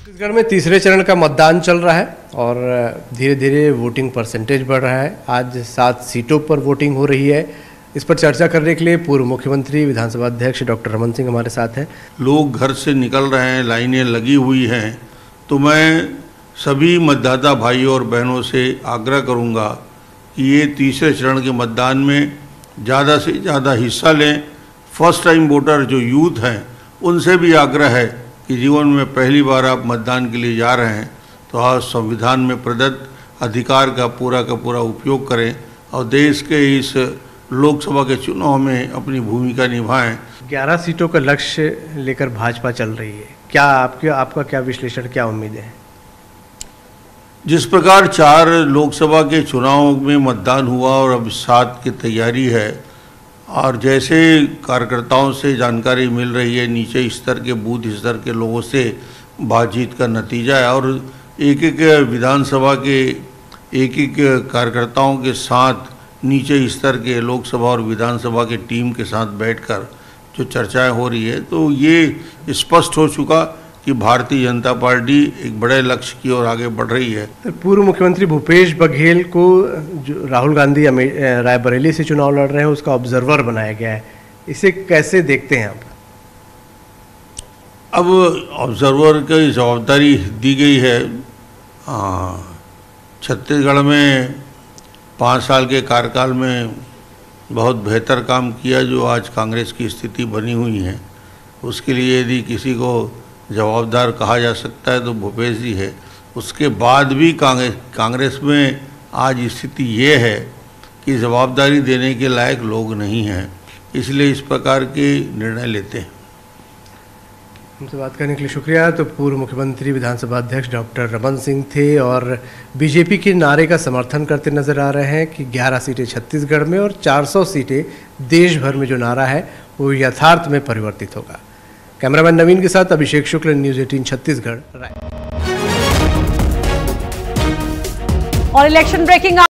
छत्तीसगढ़ में तीसरे चरण का मतदान चल रहा है और धीरे धीरे वोटिंग परसेंटेज बढ़ रहा है। आज 7 सीटों पर वोटिंग हो रही है। इस पर चर्चा करने के लिए पूर्व मुख्यमंत्री विधानसभा अध्यक्ष डॉक्टर रमन सिंह हमारे साथ हैं। लोग घर से निकल रहे हैं, लाइनें लगी हुई हैं, तो मैं सभी मतदाता भाइयों और बहनों से आग्रह करूंगा कि ये तीसरे चरण के मतदान में ज़्यादा से ज़्यादा हिस्सा लें। फर्स्ट टाइम वोटर जो यूथ हैं उनसे भी आग्रह है कि जीवन में पहली बार आप मतदान के लिए जा रहे हैं तो आप संविधान में प्रदत्त अधिकार का पूरा उपयोग करें और देश के इस लोकसभा के चुनाव में अपनी भूमिका निभाएं। 11 सीटों का लक्ष्य लेकर भाजपा चल रही है। क्या आपका क्या विश्लेषण, क्या उम्मीदें हैं? जिस प्रकार 4 लोकसभा के चुनाव में मतदान हुआ और अब 7 की तैयारी है और जैसे कार्यकर्ताओं से जानकारी मिल रही है, नीचे स्तर के बूथ स्तर के लोगों से बातचीत का नतीजा है और एक विधानसभा के एक कार्यकर्ताओं के साथ नीचे स्तर के लोकसभा और विधानसभा के टीम के साथ बैठकर जो चर्चाएं हो रही है, तो ये स्पष्ट हो चुका कि भारतीय जनता पार्टी एक बड़े लक्ष्य की ओर आगे बढ़ रही है। पूर्व मुख्यमंत्री भूपेश बघेल को जो राहुल गांधी रायबरेली से चुनाव लड़ रहे हैं उसका ऑब्जर्वर बनाया गया है, इसे कैसे देखते हैं आप? अब ऑब्जर्वर की जवाबदारी दी गई है। छत्तीसगढ़ में 5 साल के कार्यकाल में बहुत बेहतर काम किया जो आज कांग्रेस की स्थिति बनी हुई है। उसके लिए यदि किसी को जवाबदार कहा जा सकता है तो भूपेश जी है। उसके बाद भी कांग्रेस में आज स्थिति ये है कि जवाबदारी देने के लायक लोग नहीं हैं, इसलिए इस प्रकार के निर्णय लेते हैं। हमसे बात करने के लिए शुक्रिया। तो पूर्व मुख्यमंत्री विधानसभा अध्यक्ष डॉक्टर रमन सिंह थे और बीजेपी के नारे का समर्थन करते नजर आ रहे हैं कि 11 सीटें छत्तीसगढ़ में और 400 सीटें देश भर में जो नारा है वो यथार्थ में परिवर्तित होगा। कैमरामैन नवीन के साथ अभिषेक शुक्ल, न्यूज़ 18 छत्तीसगढ़, राय। और इलेक्शन ब्रेकिंग